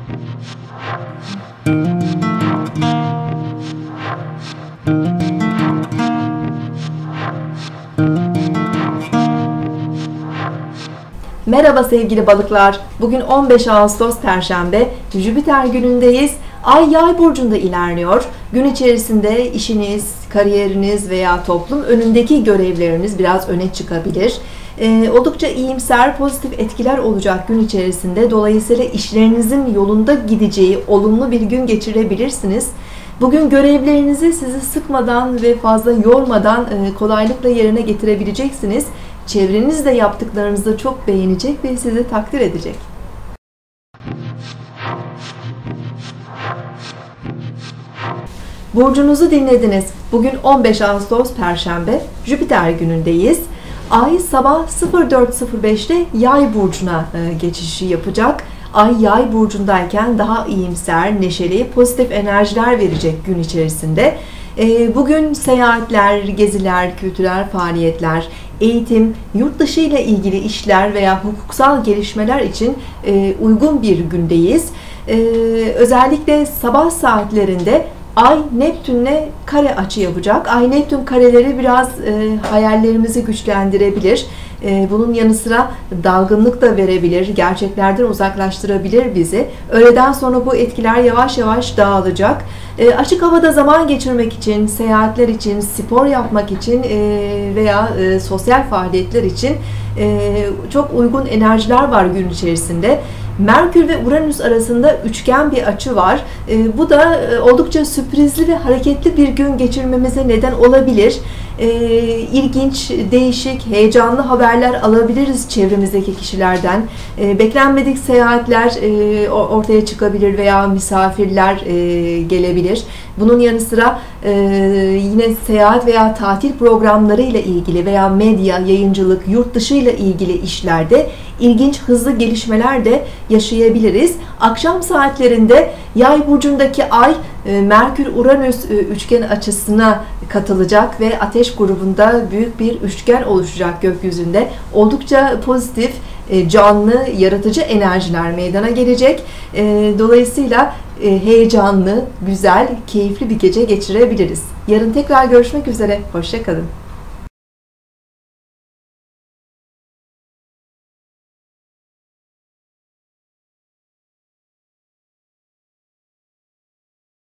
Merhaba sevgili balıklar. Bugün 15 Ağustos Perşembe. Jüpiter günündeyiz. Ay Yay burcunda ilerliyor. Gün içerisinde işiniz, kariyeriniz veya toplum önündeki görevleriniz biraz öne çıkabilir. Oldukça iyimser, pozitif etkiler olacak gün içerisinde. Dolayısıyla işlerinizin yolunda gideceği olumlu bir gün geçirebilirsiniz. Bugün görevlerinizi sizi sıkmadan ve fazla yormadan kolaylıkla yerine getirebileceksiniz. Çevreniz de yaptıklarınızı çok beğenecek ve sizi takdir edecek. Burcunuzu dinlediniz. Bugün 15 Ağustos Perşembe, Jüpiter günündeyiz. Ay sabah 04.05'te Yay burcuna geçişi yapacak. Ay Yay burcundayken daha iyimser, neşeli, pozitif enerjiler verecek gün içerisinde. Bugün seyahatler, geziler, kültürel faaliyetler, eğitim, yurt dışı ile ilgili işler veya hukuksal gelişmeler için uygun bir gündeyiz. Özellikle sabah saatlerinde Ay Neptün'le kare açı yapacak. Ay Neptün kareleri biraz hayallerimizi güçlendirebilir. Bunun yanı sıra dalgınlık da verebilir, gerçeklerden uzaklaştırabilir bizi. Öğleden sonra bu etkiler yavaş yavaş dağılacak. Açık havada zaman geçirmek için, seyahatler için, spor yapmak için veya sosyal faaliyetler için çok uygun enerjiler var gün içerisinde. Merkür ve Uranüs arasında üçgen bir açı var. Bu da oldukça sürprizli ve hareketli bir gün geçirmemize neden olabilir. İlginç, değişik, heyecanlı haberler alabiliriz çevremizdeki kişilerden. Beklenmedik seyahatler ortaya çıkabilir veya misafirler gelebilir. Bunun yanı sıra yine seyahat veya tatil programları ile ilgili veya medya, yayıncılık, yurt dışı ile ilgili işlerde ilginç, hızlı gelişmeler de yaşayabiliriz. Akşam saatlerinde Yay burcundaki Ay Merkür-Uranüs üçgen açısına katılacak ve Ateş grubunda büyük bir üçgen oluşacak gökyüzünde. Oldukça pozitif, canlı, yaratıcı enerjiler meydana gelecek. Dolayısıyla heyecanlı, güzel, keyifli bir gece geçirebiliriz. Yarın tekrar görüşmek üzere. Hoşça kalın.